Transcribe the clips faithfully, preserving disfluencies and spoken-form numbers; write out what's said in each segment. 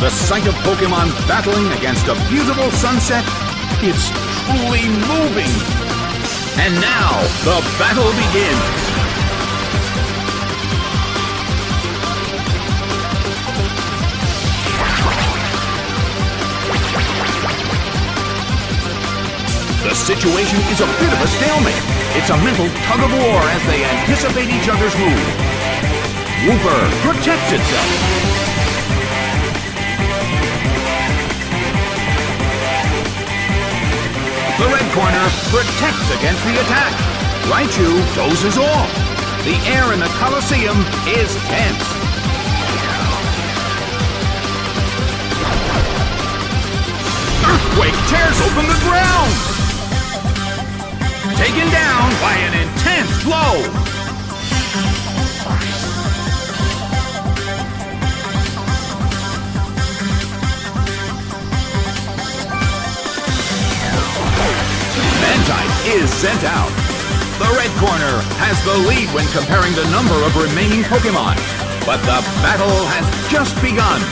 The sight of Pokemon battling against a beautiful sunset, it's truly moving. And now, the battle begins. The situation is a bit of a stalemate. It's a mental tug-of-war as they anticipate each other's move. Wooper protects itself. The red corner protects against the attack. Raichu dozes off. The air in the Colosseum is tense. Earthquake tears open the ground. Taken down by an intense blow. Mantine is sent out. The red corner has the lead when comparing the number of remaining Pokemon, but the battle has just begun.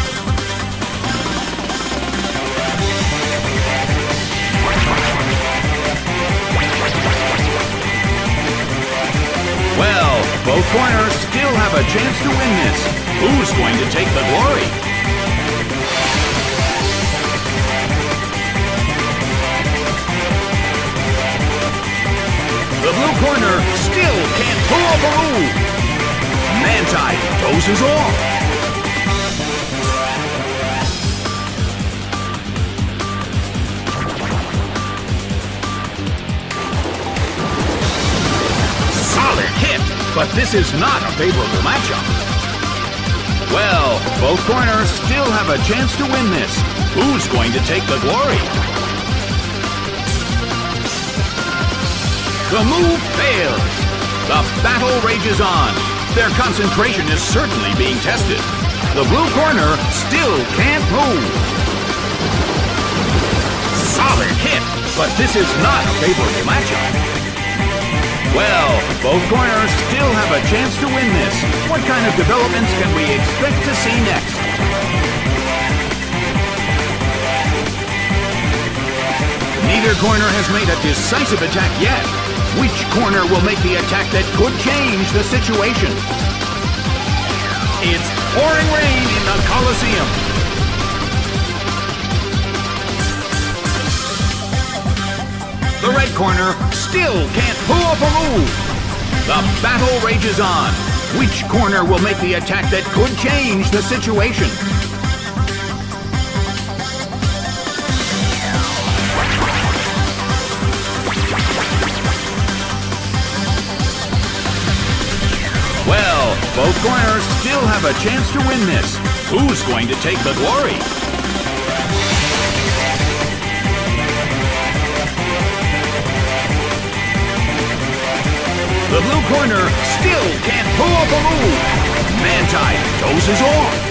Well, both corners still have a chance to win this. Who's going to take the glory? The blue corner still can't pull off a move. Mantine dozes off. Solid hit, but this is not a favorable matchup. Well, both corners still have a chance to win this. Who's going to take the glory? The move fails. The battle rages on. Their concentration is certainly being tested. The blue corner still can't move. Solid hit, but this is not a favorable matchup. Well, both corners still have a chance to win this. What kind of developments can we expect to see next? Neither corner has made a decisive attack yet. Which corner will make the attack that could change the situation? It's pouring rain in the Colosseum. The red corner still can't pull off a move. The battle rages on. Which corner will make the attack that could change the situation? Well, both corners still have a chance to win this. Who's going to take the glory? The blue corner still can't pull off a move. Mantine dozes off.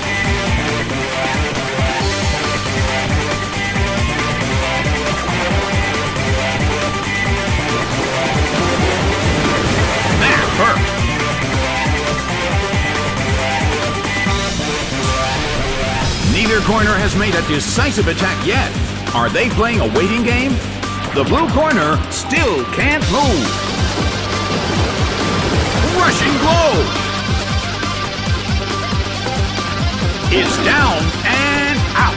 That hurt. Neither corner has made a decisive attack yet. Are they playing a waiting game? The blue corner still can't move. Rushing blow. Is down and out.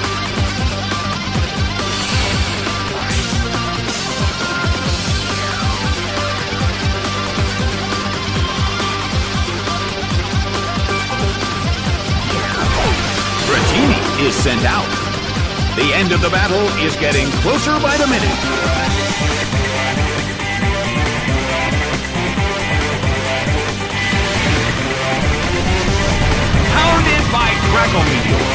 Dratini is sent out. The end of the battle is getting closer by the minute. Pounded by Draco Meteor.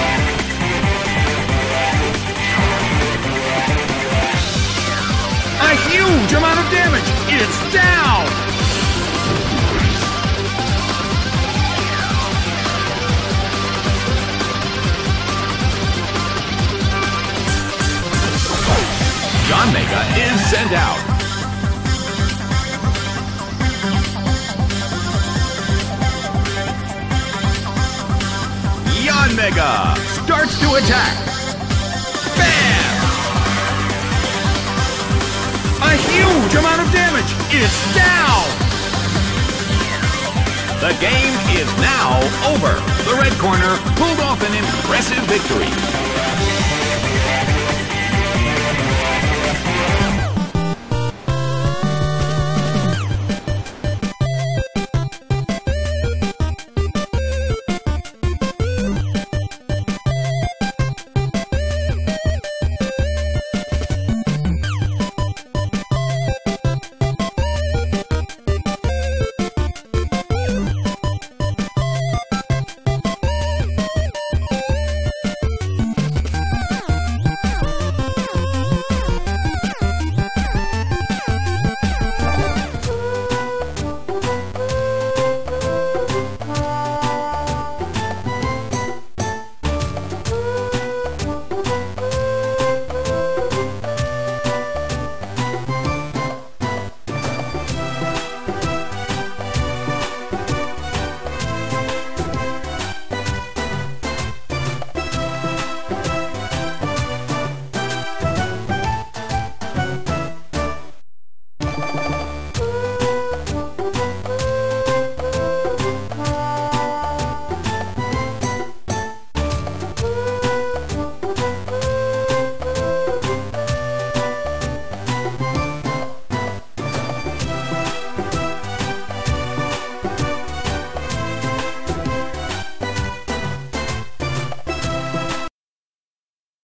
A huge amount of damage. It's down. Yanmega is sent out. Yanmega starts to attack. Bam! A huge amount of damage. It's down. The game is now over. The red corner pulled off an impressive victory.